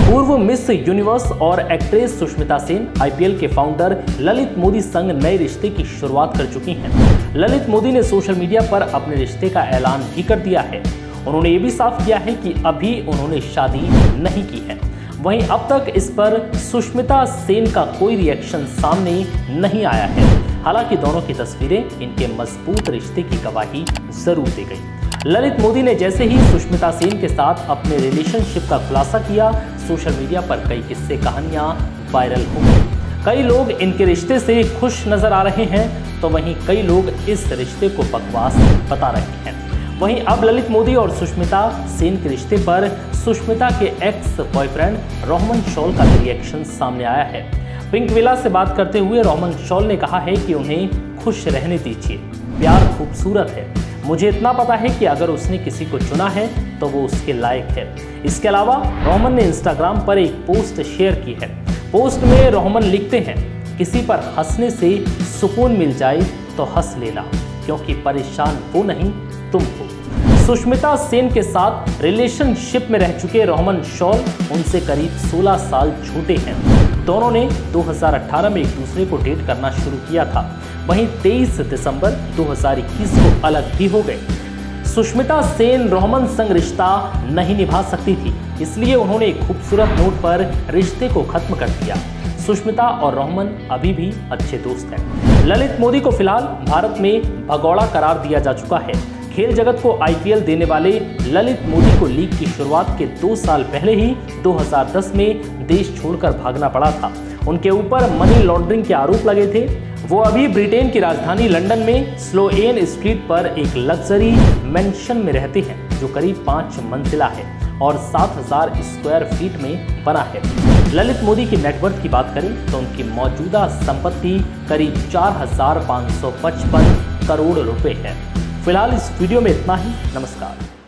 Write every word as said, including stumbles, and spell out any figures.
पूर्व Miss Universe और actress Sushmita Sen IPL के फाउंडर ललित मोदी संग नए रिश्ते की शुरुआत कर चुकी हैं। ललित मोदी ने सोशल मीडिया पर अपने रिश्ते का ऐलान भी कर दिया है। उन्होंने ये भी साफ किया है कि अभी उन्होंने शादी नहीं की है। वहीं अब तक इस पर सुष्मिता सेन का कोई रिएक्शन सामने नहीं आया है। हालांकि दोनों की तस्वीरें इनके मजबूत रिश्ते की गवाही जरूर दे गई। ललित मोदी ने जैसे ही सुष्मिता सेन के साथ अपने रिलेशनशिप का खुलासा किया, सोशल मीडिया पर कई किस्से कहानियां वायरल हो गई। कई लोग इनके रिश्ते से खुश नजर आ रहे हैं, तो वहीं कई लोग इस रिश्ते को बकवास बता रहे हैं। वहीं अब ललित मोदी और सुष्मिता सेन के रिश्ते पर सुष्मिता के एक्स बॉयफ्रेंड रोहमन शॉल का रिएक्शन सामने आया है। पिंक विला से बात करते हुए रोहमन शॉल ने कहा है कि उन्हें खुश रहने दीजिए, प्यार खूबसूरत है। मुझे इतना पता है कि अगर उसने किसी को चुना है तो वो उसके लायक है। इसके अलावा रोहमन ने इंस्टाग्राम पर एक पोस्ट शेयर की है। पोस्ट में रोहमन लिखते हैं, किसी पर हंसने से सुकून मिल जाए तो हंस लेना, क्योंकि परेशान वो नहीं तुम हो। सुष्मिता सेन के साथ रिलेशनशिप में रह चुके रोहमन शॉल उनसे करीब सोलह साल छोटे हैं। दोनों ने दो हज़ार अठारह में एक दूसरे को डेट करना शुरू किया था। वहीं तेईस दिसंबर दो हज़ार इक्कीस को अलग भी हो गए। सुष्मिता सेन रोहमन संग रिश्ता नहीं निभा सकती थी, इसलिए उन्होंने एक खूबसूरत नोट पर रिश्ते को खत्म कर दिया। सुष्मिता और रोहमन अभी भी अच्छे दोस्त हैं। ललित मोदी को फिलहाल भारत में भगोड़ा करार दिया जा चुका है। खेल जगत को आईपीएल देने वाले ललित मोदी को लीग की शुरुआत के दो साल पहले ही दो हज़ार दस में देश छोड़कर भागना पड़ा था। उनके ऊपर मनी लॉन्ड्रिंग के आरोप लगे थे। वो अभी ब्रिटेन की राजधानी लंदन में स्लोएन स्ट्रीट पर एक लग्जरी मैंशन में रहते हैं, जो करीब पाँच मंजिला है और सात हजार स्क्वायर फीट में बना है। ललित मोदी की नेटवर्थ की बात करें तो उनकी मौजूदा संपत्ति करीब चार हजार पाँच सौ पचपन करोड़ रुपए है। फिलहाल इस वीडियो में इतना ही। नमस्कार।